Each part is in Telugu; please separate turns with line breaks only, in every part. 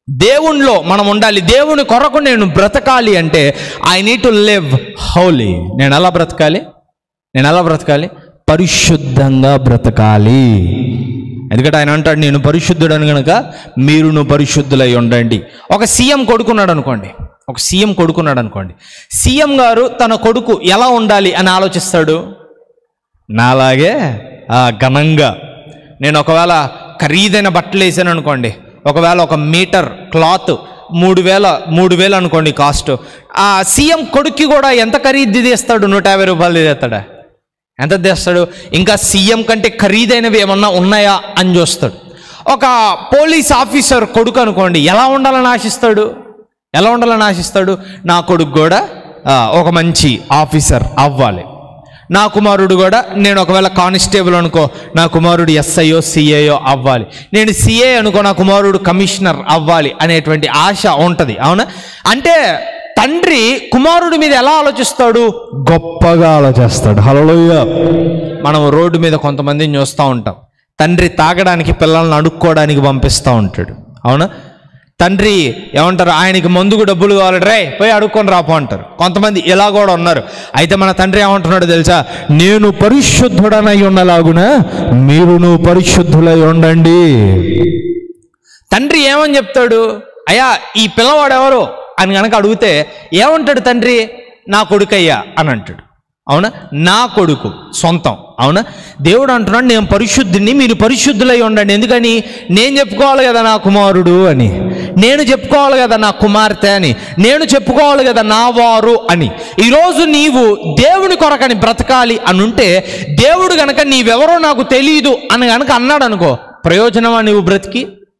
దేవునిలో మనం ఉండాలి. దేవుని కొరకు నేను బ్రతకాలి అంటే I need to live holy. నేను ఎలా బ్రతకాలి? పరిశుద్ధంగా బ్రతకాలి. ఎందుకంటే ఆయన అంటాడు, నేను పరిశుద్ధుడని కనుక మీరును పరిశుద్ధులై ఉండండి. ఒక సీఎం కొడుకున్నాడు అనుకోండి. సీఎం గారు తన కొడుకు ఎలా ఉండాలి అని ఆలోచిస్తాడు. నాలాగే ఘనంగా. నేను ఒకవేళ ఖరీదైన బట్టలు వేసాను అనుకోండి, ఒకవేళ ఒక మీటర్ క్లాత్ 3,000 అనుకోండి కాస్ట్. ఆ సీఎం కొడుక్కి కూడా ఎంత ఖరీదు తీస్తాడు? 150 రూపాయలు తీస్తాడా? ఎంత తీస్తాడు? ఇంకా సీఎం కంటే ఖరీదైనవి ఏమన్నా ఉన్నాయా అని చూస్తాడు. ఒక పోలీస్ ఆఫీసర్ కొడుకు అనుకోండి, ఎలా ఉండాలని ఆశిస్తాడు? నా కొడుకు కూడా ఒక మంచి ఆఫీసర్ అవ్వాలి. నా కుమారుడు కూడా, నేను ఒకవేళ కానిస్టేబుల్ అనుకో, నా కుమారుడు SIO CAO అవ్వాలి. నేను CA అనుకో, నా కుమారుడు కమిషనర్ అవ్వాలి అనేటువంటి ఆశ ఉంటుంది. అవునా? అంటే తండ్రి కుమారుడి మీద ఎలా ఆలోచిస్తాడు? గొప్పగా ఆలోచిస్తాడు. హల్లెలూయా. మనం రోడ్డు మీద కొంతమందిని చూస్తూ ఉంటాం. తండ్రి తాగడానికి పిల్లల్ని అడుక్కోవడానికి పంపిస్తూ ఉంటాడు. అవునా? తండ్రి ఏమంటారు, ఆయనకి మందుకు డబ్బులు కావాలి, రే పోయి అడుక్కొని రాపో అంటారు. కొంతమంది ఇలా కూడా ఉన్నారు. అయితే మన తండ్రి ఏమంటున్నాడు తెలుసా? నేను పరిశుద్ధుడనై ఉన్నలాగున మీరును పరిశుద్ధులై ఉండండి. తండ్రి ఏమని చెప్తాడు? అయ్యా ఈ పిల్లవాడు ఎవరు అని కనుక అడిగితే ఏమంటాడు తండ్రి? నా కొడుకయ్యా అని అంటాడు. అవునా? నా కొడుకు సొంతం. అవునా? దేవుడు అంటున్నాడు, నేను పరిశుద్ధుని, మీరు పరిశుద్ధులై ఉండండి. ఎందుకని? నేను చెప్పుకోవాలి కదా నా కుమారుడు అని, నేను చెప్పుకోవాలి కదా నా కుమార్తె అని, నేను చెప్పుకోవాలి కదా నా వారు అని. ఈరోజు నీవు దేవుని కొరకని బ్రతకాలి అని ఉంటే, దేవుడు గనక నీవెవరో నాకు తెలియదు అని కనుక అన్నాడు అనుకో, ప్రయోజనమా నీవు బ్రతికి?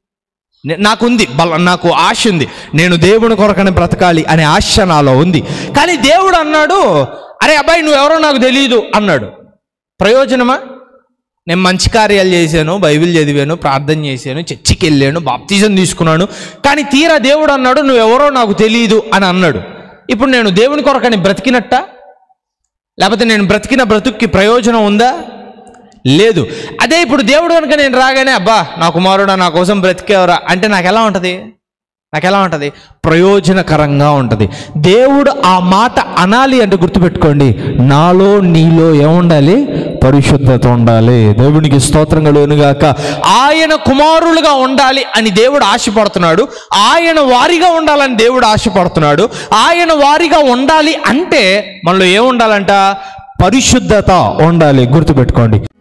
నాకు ఆశ ఉంది, నేను దేవుని కొరకని బ్రతకాలి అనే ఆశ నాలో ఉంది. కానీ దేవుడు అన్నాడు, అరే అబ్బాయి నువ్వెవరో నాకు తెలియదు అన్నాడు. ప్రయోజనమా? నేను మంచి కార్యాలు చేశాను, బైబిల్ చదివాను, ప్రార్థన చేశాను, చర్చికి వెళ్ళాను, బాప్తిజం తీసుకున్నాను, కానీ తీరా దేవుడు అన్నాడు నువ్వెవరో నాకు తెలియదు అని అన్నాడు. ఇప్పుడు నేను దేవుని కొరకని బ్రతికినట్టా? లేకపోతే నేను బ్రతికిన బ్రతుక్కి ప్రయోజనం ఉందా? లేదు. అదే ఇప్పుడు దేవుడు కనుక నేను రాగానే, అబ్బా నా కుమారుడా నా కోసం బ్రతికేవరా అంటే నాకు ఎలా ఉంటుంది? ప్రయోజనకరంగా ఉంటుంది. దేవుడు ఆ మాట అనాలి అంటే గుర్తుపెట్టుకోండి, నాలో నీలో ఏముండాలి? పరిశుద్ధత ఉండాలి. దేవునికి స్తోత్రం కలుగునుగాక. ఆయన కుమారులుగా ఉండాలి అని దేవుడు ఆశపడుతున్నాడు. ఆయన వారిగా ఉండాలని దేవుడు ఆశపడుతున్నాడు. ఆయన వారిగా ఉండాలి అంటే మనలో ఏముండాలంట? పరిశుద్ధత ఉండాలి. గుర్తుపెట్టుకోండి.